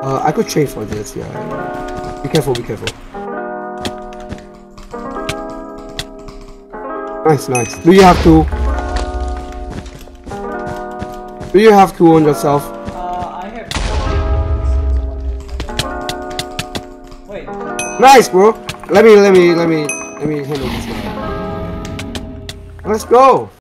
I could trade for this, yeah. Be careful, be careful. Nice, nice. Do you have to? Do you have to on yourself? I have. Wait. Nice, bro. Let me handle this guy. Let's go.